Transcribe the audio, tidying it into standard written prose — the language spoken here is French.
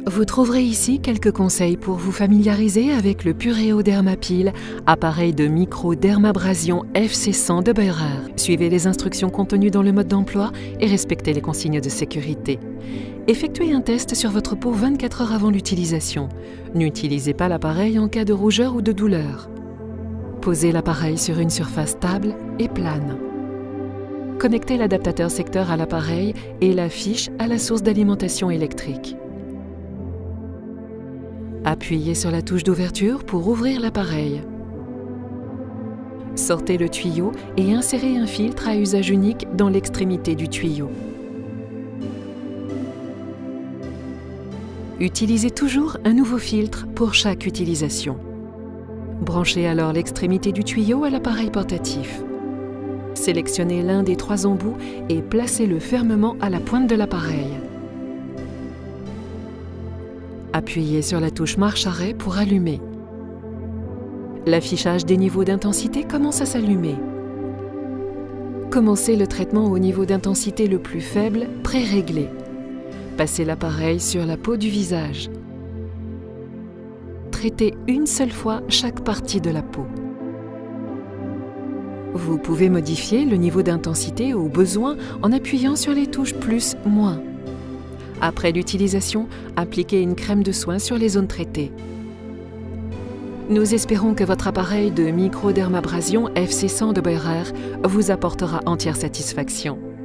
Vous trouverez ici quelques conseils pour vous familiariser avec le Pureo Dermapil, appareil de micro-dermabrasion FC100 de Beurer. Suivez les instructions contenues dans le mode d'emploi et respectez les consignes de sécurité. Effectuez un test sur votre peau 24 heures avant l'utilisation. N'utilisez pas l'appareil en cas de rougeur ou de douleur. Posez l'appareil sur une surface stable et plane. Connectez l'adaptateur secteur à l'appareil et la fiche à la source d'alimentation électrique. Appuyez sur la touche d'ouverture pour ouvrir l'appareil. Sortez le tuyau et insérez un filtre à usage unique dans l'extrémité du tuyau. Utilisez toujours un nouveau filtre pour chaque utilisation. Branchez alors l'extrémité du tuyau à l'appareil portatif. Sélectionnez l'un des 3 embouts et placez-le fermement à la pointe de l'appareil. Appuyez sur la touche marche-arrêt pour allumer. L'affichage des niveaux d'intensité commence à s'allumer. Commencez le traitement au niveau d'intensité le plus faible, pré-réglé. Passez l'appareil sur la peau du visage. Traitez une seule fois chaque partie de la peau. Vous pouvez modifier le niveau d'intensité au besoin en appuyant sur les touches plus, moins. Après l'utilisation, appliquez une crème de soin sur les zones traitées. Nous espérons que votre appareil de micro-dermabrasion FC100 de Beurer vous apportera entière satisfaction.